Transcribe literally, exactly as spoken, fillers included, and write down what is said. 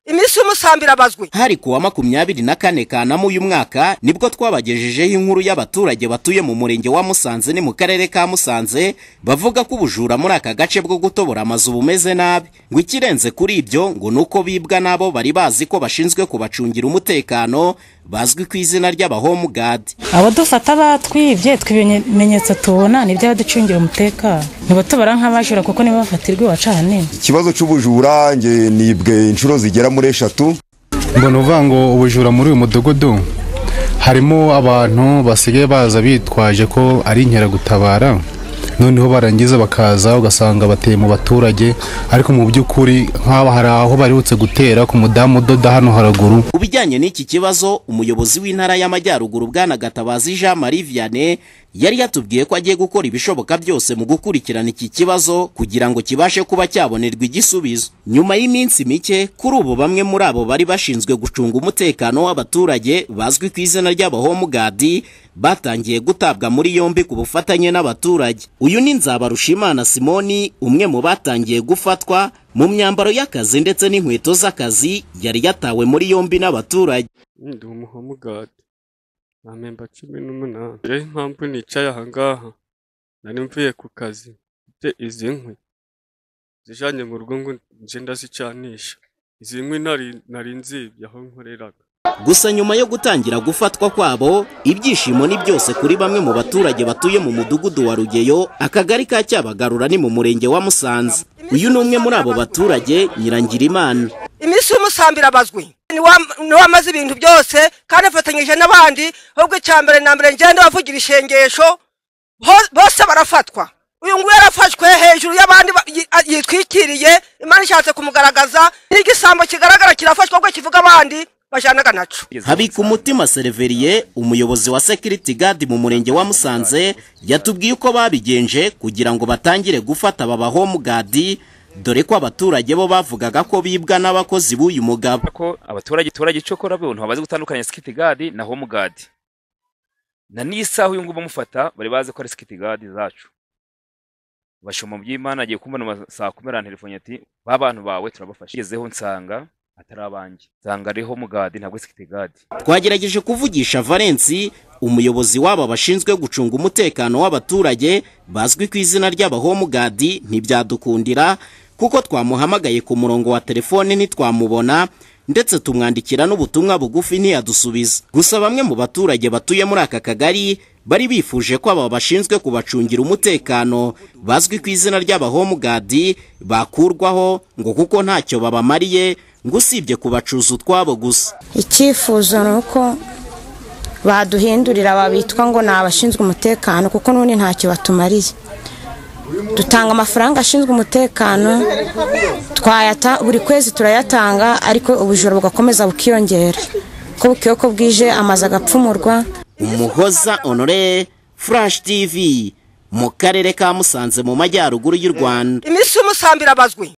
imisi umusambira bazwi. Hari kuwa makumyabiri na kane Kanama uyu mwaka nibwo twabagejejeho inkuru y'abaturage batuye mu murenge wa Musanze ni mu karere ka Musanze bavuga ko ubujura muri aka gace bwo gutobora amazu bumeze nabi, ngo ikirenze kuri ibyo ngo nuko bibwa nabo bari bazi ko bashinzwe kubacungira umutekano bazwi ku izina ry'abahome guard. Abo dufata batwibye twibimenyetso tubona ni bya ducungira umutekano nibo tubara nk'abajura kuko nibo bafatirwa wacane. Ikibazo cy'ubujura nge nibwe inshuro zigera muri eshatu. Mbona uvuga ngo ubujura muri uyu mudugudu harimo abantu basigaye baza bitwaje ko ari inkeragutabara, noneho barangiza bakaza ugasanga bateye mu baturage, ariko mu by'ukuri nk'aba hari aho baributse gutera ku mudamu doda hano haraguru. Ubijyanye n'iki kibazo umuyobozi w'intara y'Amajyaruguru Bwana Gatabazi Jean Marie Vianney yari yatubwiye ko agiye gukora ibishoboka byose mu gukurikirana iki kibazo kugira ngo kibashe kuba cyabonerwa igisubizo. Nyuma y'iminsi mike kuri ubu bamwe muri abo bari bashinzwe gucunga umutekano w'abaturage bazwi ku izina ry'abahome guard batangiye gutabwa muri yombi ku bufatanye n'abaturage. Uyu ni Nzabarushimana Simoni, umwe mu batangiye gufatwa mu myambaro y'akazi ndetse n'inkweto z'akazi, yari yatawe muri yombi n'abaturage. Ndi umuhome guard na member cumi n'umunani. Rero impamvu nicaye aha ngaha nari mvuye ku kazi mfite izi nkwi zijanye mu rugo ngo nje ndazicanisha. Izi nkwi nari nari nzibye aho nkoreraga. Gusa nyuma yo gutangira gufatwa kwabo ibyishimo ni byose kuri bamwe mu baturage batuye mu mudugudu wa Rugeyo akagari ka Cyabagarura ni mu murenge wa Musanze. Uyu ni umwe muri abo baturage Nyirangirimana. Imisi umusambira bazwi ni wamaze ibintu byose kandi afatanyije n'abandi, ahubwo icyambere na mbere ngende bavugira ishengesho bose barafatwa. Uyu nguyu yarafashwe hejuru y'abandi yitwikiriye, Imana ishatse kumugaragaza n'igisambo kigaragara kirafashwa ubwo kivuga abandi bajanaga naco. Habikumutima Sereveriye, umuyobozi wa security guard mu murenge wa Musanze, yatubwiye uko babigenje kugira ngo batangire gufata aba bahome guard, dore ko abaturage bo bavugaga ko bibwa n'abakozi b'uyu mugabo. Ko abaturage turage cyo kora bo ntibabaze gutandukanya security guard na home guard. Na n'isaha uyu ngubu bamufata bari baze ko ari security guard zacu. Bashoma by'Imana agiye kumbona saa kumi na telefone ati babantu bawe turabafasha. Gezeho nsanga atarabanje. Nsanga ari home guard ntabwo security guard. Twagerageje kuvugisha Valence, umuyobozi waba bashinzwe gucunga umutekano w'abaturage bazwi ku izina ry'abahome guard, ntibyadukundira kuko twamuhamagaye ku murongo wa telefone ntitwamubona, ndetse tumwandikira n'ubutumwa bugufi ntiyadusubiza. Gusa bamwe mu baturage batuye muri aka kagari bari bifuje ko aba bashinzwe kubacungira umutekano bazwi ku izina ry'abahome guard bakurwaho ngo kuko ntacyo babamariye ngo usibye kubacuza utwabo gusa. Icyifuzo nuko baduhindurira babitwa ngo ni abashinzwe umutekano kuko none ntacyo batumariye. Dutanga amafaranga ashinzwe umutekano twayata buri kwezi turayatanga, ariko ubujura bugakomeza bukiyongera ko bukiyo ko bwije amaze agapfumurwa. Umuhoza Honore, Flash T V mu karere ka Musanze mu Majyaruguru y'u Rwanda. Imisi umusambira bazwi.